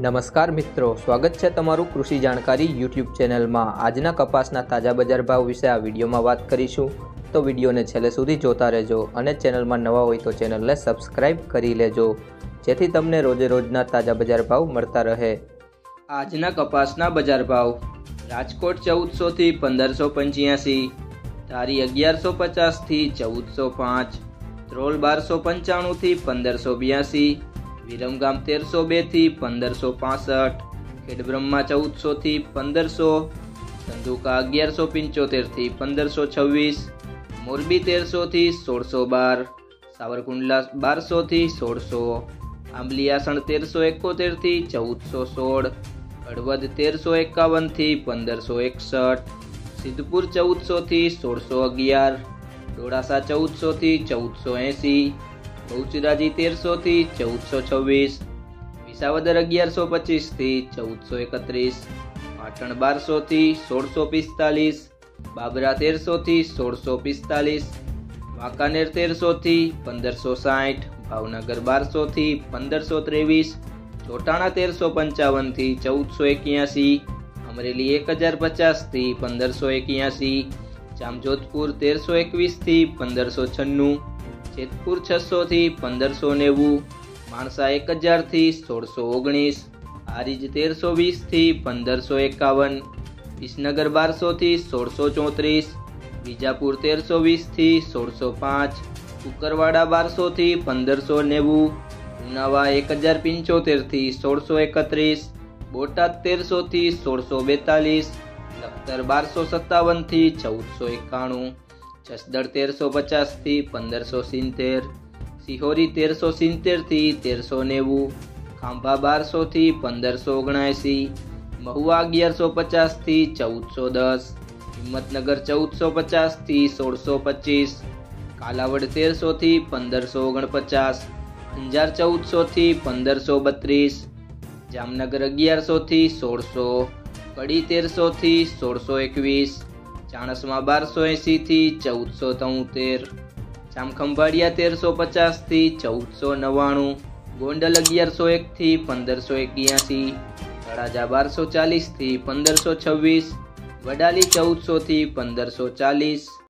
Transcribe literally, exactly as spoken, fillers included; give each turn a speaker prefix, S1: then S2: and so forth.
S1: નમસ્કાર મિત્રો, સ્વાગત છે તમારું કૃષિ જાણકારી યુટ્યુબ ચેનલમાં। આજના કપાસના તાજા બજાર ભાવ વિશે આ વિડીયોમાં વાત કરીશું, તો વિડીયોને છેલ્લે સુધી જોતા રહેજો અને ચેનલમાં નવા હોય તો ચેનલને સબસ્ક્રાઇબ કરી લેજો, જેથી તમને રોજે રોજના તાજા બજાર ભાવ મળતા રહે। આજના કપાસના બજાર ભાવ: રાજકોટ ચૌદસો થી પંદરસો પંચ્યાસી, ધારી અગિયારસો પચાસ થી ચૌદસો પાંચ, ધ્રોલ બારસો પંચાણું થી પંદરસો બ્યાસી, વિરમગામ તેરસો બે થી પંદરસો પાસઠ, ખેડબ્રહ્મા ચૌદસો થી પંદરસો, ધંધુકા અગિયારસો પંચોતેર થી પંદરસો છવ્વીસ, મોરબી તેરસો થી સોળસો બાર, સાવરકુંડલા બારસો થી સોળસો, આંબલિયાસણ તેરસો એકોતેર થી ચૌદસો સોળ, હળવદ તેરસો એકાવન થી પંદરસો એકસઠ, સિદ્ધપુર ચૌદસો થી સોળસો અગિયાર, ડોળાસા ચૌદસો થી ચૌદસો એંસી, બહુચરાજી તેરસો થી ચૌદસો છવ્વીસ, વિસાવદર અગિયારસો પચીસ થી ચૌદસો એકત્રીસ, પાટણ બારસો થી સોળસો પિસ્તાલીસ, બાબરા તેરસો થી સોળસો પિસ્તાલીસ, વાંકાનેર તેરસો થી પંદરસો સાઠ, ભાવનગર બારસો થી પંદરસો ત્રેવીસ, ચોટાણા તેરસો પંચાવન થી ચૌદસો એક્યાસી, અમરેલી એક હજાર પચાસ થી પંદરસો એક્યાસી, જામજોધપુર તેરસો એકવીસ થી પંદરસો છન્નું, જેતપુર છસો થી પંદરસો નેવું, માણસા એક હજાર થી સોળસો ઓગણીસ, હારીજ તેરસો વીસ થી પંદરસો એકાવન, વિસનગર બારસો થી સોળસો ચોત્રીસ, વિજાપુર તેરસો વીસ થી સોળસો પાંચ, કુકરવાડા બારસો થી પંદરસો નેવું, ઉનાવા એક હજાર પંચોતેર થી સોળસો એકત્રીસ, બોટાદ તેરસો થી સોળસો બેતાલીસ, લખતર બારસો સત્તાવન થી ચૌદસો એકાણું, જસદણ તેરસો પચાસ થી પંદરસો સિત્તેર, સિહોરી તેરસો સિત્તેર થી તેરસો નેવું, ખાંભા બારસો થી પંદરસો ઓગણએંસી, મહુવા અગિયારસો પચાસ થી ચૌદસો દસ, હિંમતનગર ચૌદસો પચાસ થી સોળસો પચીસ, કાલાવડ તેરસો થી પંદરસો ઓગણપચાસ, અંજાર ચૌદસો થી પંદરસો બત્રીસ, જામનગર અગિયારસો થી સોળસો, કડી તેરસો થી સોળસો એકવીસ, ચાણસમાં બારસો એંસી થી ચૌદસો તોતેર, જામખંભાળિયા તેરસો પચાસ થી ચૌદસો નવ્વાણું, ગોંડલ અગિયારસો એક થી પંદરસો એક્યાસી, તળાજા બારસો ચાલીસ થી પંદરસો છવ્વીસ, વડાલી ચૌદસો થી પંદરસો ચાલીસ।